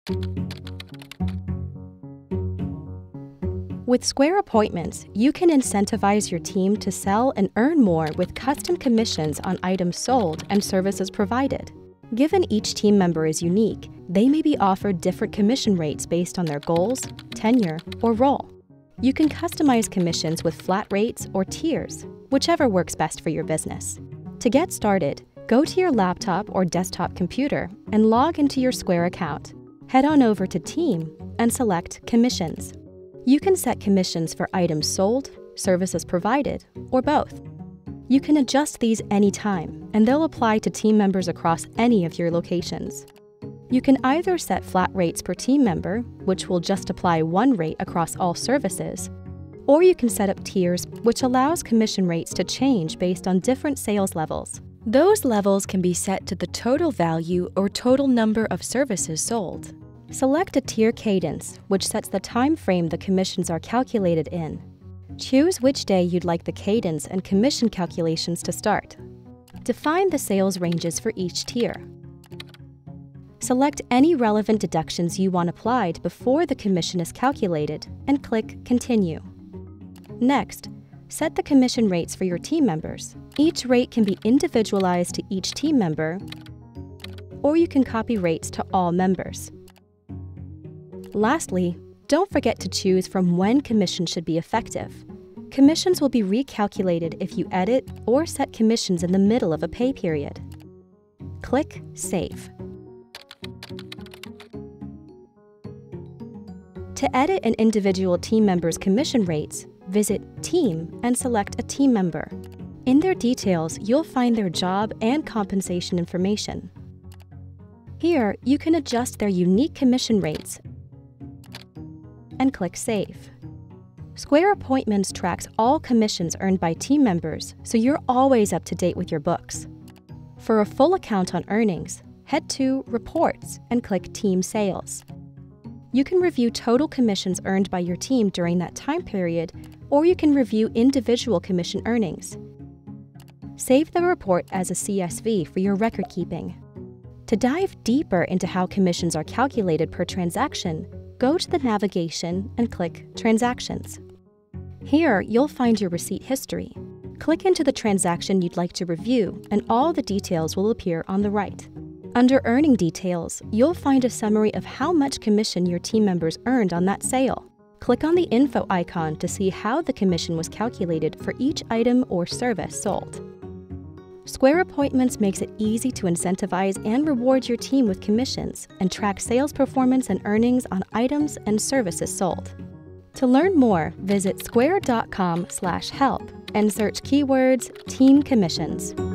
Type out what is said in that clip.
With Square Appointments, you can incentivize your team to sell and earn more with custom commissions on items sold and services provided. Given each team member is unique, they may be offered different commission rates based on their goals, tenure, or role. You can customize commissions with flat rates or tiers, whichever works best for your business. To get started, go to your laptop or desktop computer and log into your Square account. Head on over to Team and select Commissions. You can set commissions for items sold, services provided, or both. You can adjust these anytime, and they'll apply to team members across any of your locations. You can either set flat rates per team member, which will just apply one rate across all services, or you can set up tiers, which allows commission rates to change based on different sales levels. Those levels can be set to the total value or total number of services sold. Select a tier cadence, which sets the time frame the commissions are calculated in. Choose which day you'd like the cadence and commission calculations to start. Define the sales ranges for each tier. Select any relevant deductions you want applied before the commission is calculated and click Continue. Next, set the commission rates for your team members. Each rate can be individualized to each team member, or you can copy rates to all members. Lastly, don't forget to choose from when commissions should be effective. Commissions will be recalculated if you edit or set commissions in the middle of a pay period. Click Save. To edit an individual team member's commission rates, visit Team and select a team member. In their details, you'll find their job and compensation information. Here, you can adjust their unique commission rates and click Save. Square Appointments tracks all commissions earned by team members, so you're always up to date with your books. For a full account on earnings, head to Reports and click Team Sales. You can review total commissions earned by your team during that time period, or you can review individual commission earnings. Save the report as a CSV for your record keeping. To dive deeper into how commissions are calculated per transaction, go to the navigation and click Transactions. Here, you'll find your receipt history. Click into the transaction you'd like to review, and all the details will appear on the right. Under Earning Details, you'll find a summary of how much commission your team members earned on that sale. Click on the info icon to see how the commission was calculated for each item or service sold. Square Appointments makes it easy to incentivize and reward your team with commissions and track sales performance and earnings on items and services sold. To learn more, visit square.com/help and search keywords Team Commissions.